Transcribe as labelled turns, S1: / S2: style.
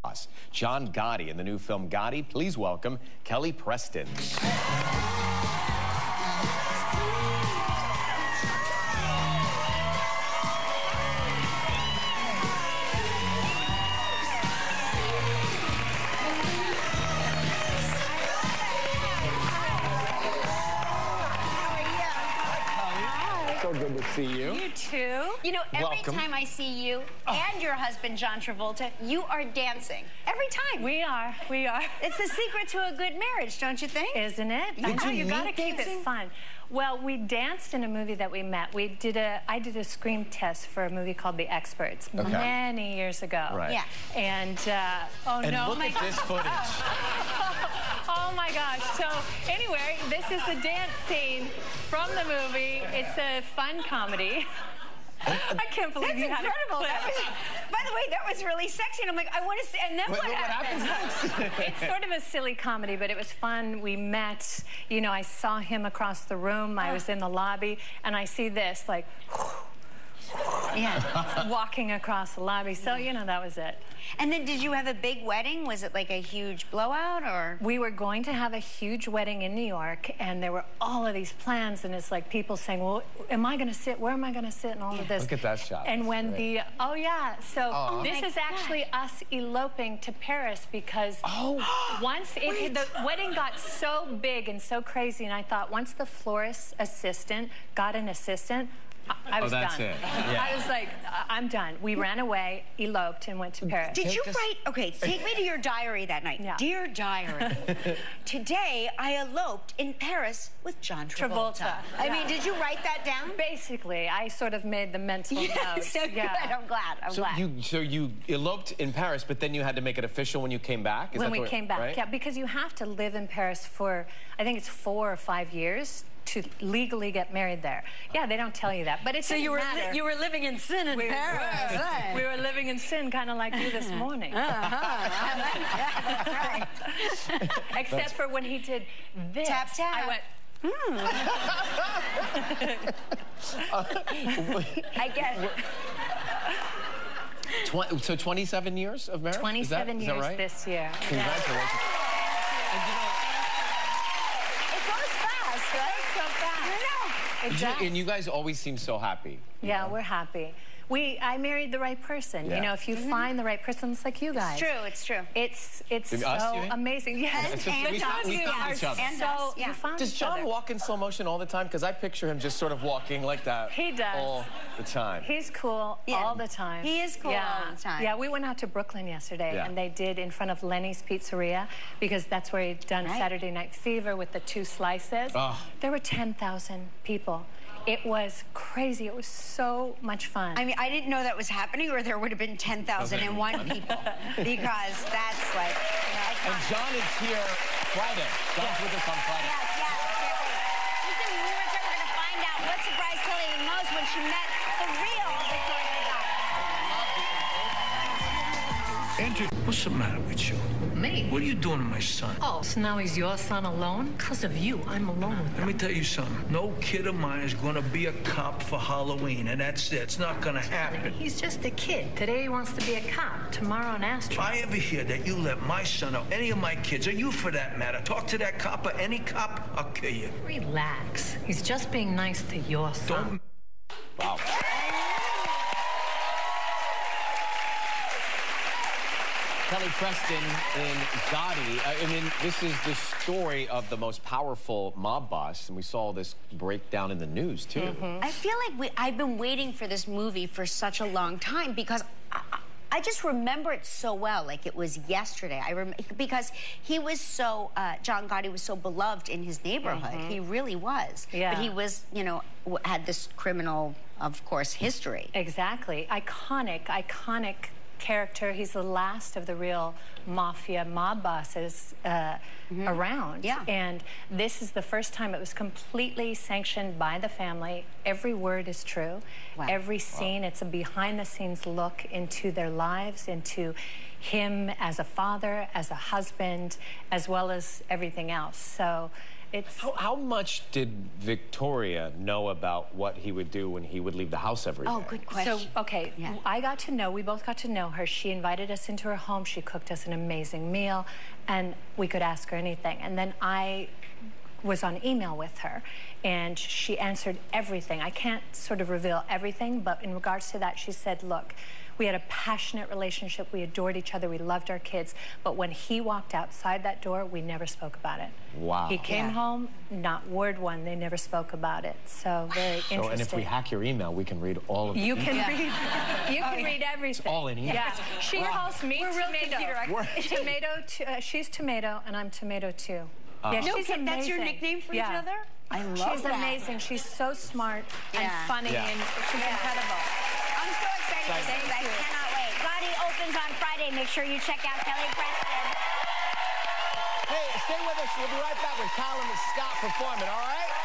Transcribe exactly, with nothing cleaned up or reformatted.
S1: John Gotti in the new film Gotti. Please welcome Kelly Preston. So good to see you.
S2: You too. You know, every
S1: Welcome.
S2: time I see you and your husband, John Travolta, you are dancing. Every time.
S3: We are. We are.
S2: It's the secret to a good marriage, don't you think?
S3: Isn't it?
S2: Yeah.
S3: I know,
S1: Did you
S3: you gotta
S1: meet
S3: keep
S1: dancing?
S3: it fun. Well, we danced in a movie that we met. We did a, I did a scream test for a movie called The Experts
S1: Okay.
S3: many years ago.
S1: Right.
S2: Yeah.
S3: And, uh, oh
S1: And
S3: no.
S1: look
S3: my
S1: at this footage.
S3: Oh my gosh. So anyway, this is the dance scene from the movie. It's a fun comedy. I can't believe
S2: That's
S3: you had
S2: incredible.
S3: a clip.
S2: That was, by the way, that was really sexy. And I'm like, I want to see. And then
S1: Wait,
S2: what,
S1: what
S2: happened?
S1: happens next?
S3: It's sort of a silly comedy, but it was fun. We met, you know, I saw him across the room. I was in the lobby, and I see this, like,
S2: Yeah.
S3: walking across the lobby. So, you know, that was it.
S2: And then did you have a big wedding? Was it like a huge blowout or?
S3: We were going to have a huge wedding in New York, and there were all of these plans, and it's like people saying, well, am I going to sit? Where am I going to sit? And all of this.
S1: Look at that shot.
S3: And
S1: That's
S3: when
S1: great.
S3: the, oh yeah, so
S1: Aw.
S3: this
S2: Oh my
S3: is actually us eloping to Paris because
S1: Oh.
S3: once it, the wedding got so big and so crazy, and I thought once the florist assistant got an assistant, I, I was
S1: Oh, that's
S3: done.
S1: it. Yeah.
S3: I was like, I- I'm done. We ran away, eloped, and went to Paris.
S2: Did you
S1: Just-
S2: write, okay, take me to your diary that night.
S3: Yeah.
S2: Dear diary, today I eloped in Paris with John Travolta.
S3: Travolta,
S2: I
S3: yeah.
S2: mean, did you write that down?
S3: Basically, I sort of made the mental
S2: Yeah,
S3: note.
S2: so good. I'm glad. I'm
S1: So
S2: glad.
S1: you, so you eloped in Paris, but then you had to make it official when you came back? Is
S3: when
S1: that
S3: we
S1: the way-
S3: came back,
S1: right?
S3: yeah, because you have to live in Paris for, I think it's four or five years to legally get married there. Yeah, they don't tell you that, but it's
S2: So you were li you were living in sin in
S3: we
S2: Paris.
S3: were,
S2: right?
S3: we were living in sin, kind of like you this morning.
S2: Right.
S3: Except for when he did this.
S2: Tap, tap.
S3: I went,
S2: I get it.
S1: Twen- so twenty-seven years of marriage?
S3: twenty-seven
S1: is that,
S3: years
S1: is that right?
S3: this year.
S1: Congratulations. And you know,
S2: It goes fast, right?
S3: So fast.
S2: I know.
S3: It
S1: You-
S3: does.
S1: and you guys always seem so happy. you
S3: Yeah,
S1: know?
S3: we're happy. We, I married the right person.
S1: Yeah.
S3: You know, if you find the right person, it's like you guys.
S2: It's true, it's true.
S3: It's it's
S1: Us,
S3: so
S1: you mean?
S3: amazing. Yes,
S1: It's just-
S2: And
S1: we
S2: us,
S1: found- we
S2: and
S1: found
S2: us,
S1: each other.
S2: and
S3: so
S2: us, yeah.
S3: you found
S1: Does
S3: each
S1: John
S3: other.
S1: walk in slow motion all the time? Because I picture him just sort of walking like that.
S3: He does.
S1: All the time.
S3: He's cool
S2: Yeah.
S3: all the time.
S2: He is cool
S3: yeah.
S2: all the time.
S3: Yeah, we went out to Brooklyn yesterday,
S1: Yeah.
S3: and they did in front of Lenny's Pizzeria, because that's where he'd done
S2: Right.
S3: Saturday Night Fever with the two slices.
S1: Oh.
S3: There were ten thousand people. It was crazy. It was so much fun.
S2: I mean, I didn't know that was happening, or there would have been ten thousand and one people, because that's like, you know,
S1: And John is here Friday. John's with us on Friday.
S2: Yes, yes, can't wait. Listen, when we return, we're going to find out what surprised Kelly the most when she met the real Victoria Gotti.
S4: Andrew, what's the matter with you?
S5: Me?
S4: What are you doing to my son?
S5: Oh, so now he's your son alone? Because of you, I'm alone with
S4: Let
S5: him.
S4: me tell you something. No kid of mine is going to be a cop for Halloween, and that's it. It's not going to happen.
S5: He's just a kid. Today he wants to be a cop. Tomorrow an
S4: If
S5: astronaut.
S4: I ever hear that you let my son or any of my kids, or you for that matter, talk to that cop or any cop, I'll kill you.
S5: Relax. He's just being nice to your son.
S4: Don't...
S1: Wow. Kelly Preston in Gotti. I mean, this is the story of the most powerful mob boss, and we saw this breakdown in the news, too.
S2: I feel like we, I've been waiting for this movie for such a long time, because I, I just remember it so well, like it was yesterday. I rem because he was so, uh, John Gotti was so beloved in his neighborhood. He really was.
S3: Yeah.
S2: But he was, you know, w had this criminal, of course, history.
S3: Exactly. Iconic, iconic character. He's the last of the real mafia mob bosses uh, around.
S2: Yeah.
S3: And this is the first time it was completely sanctioned by the family. Every word is true.
S2: Wow.
S3: Every scene, it's a behind-the-scenes look into their lives, into him as a father, as a husband, as well as everything else. So it's...
S1: How, how much did Victoria know about what he would do when he would leave the house every day?
S2: Oh, good question.
S3: So, okay,
S2: Yeah.
S3: I got to know, we both got to know her. She invited us into her home. She cooked us an amazing meal, and we could ask her anything. And then I was on email with her, and she answered everything. I can't sort of reveal everything, but in regards to that, she said, look, we had a passionate relationship. We adored each other. We loved our kids. But when he walked outside that door, we never spoke about it.
S1: Wow.
S3: He came
S2: Yeah.
S3: home, not word one. They never spoke about it. So very interesting.
S1: So, and if we hack your email, we can read all of it.
S3: You can read. You can read everything.
S1: all in here.
S3: Yeah. She calls me
S2: We're real
S3: tomato.
S2: computer
S3: Tomato. T uh, she's tomato, and I'm tomato too. yeah,
S2: No
S3: she's
S2: kid,
S3: amazing.
S2: that's your nickname for
S3: yeah.
S2: each other? I love
S3: She's
S2: that.
S3: amazing. She's so smart and
S2: Yeah.
S3: funny,
S1: Yeah.
S3: and she's incredible.
S2: I'm so excited for
S1: Thank
S2: this. I cannot wait. Gotti opens on Friday. Make sure you check out Kelly Preston.
S1: Hey, stay with us. We'll be right back with Callum and Scott performing, all right?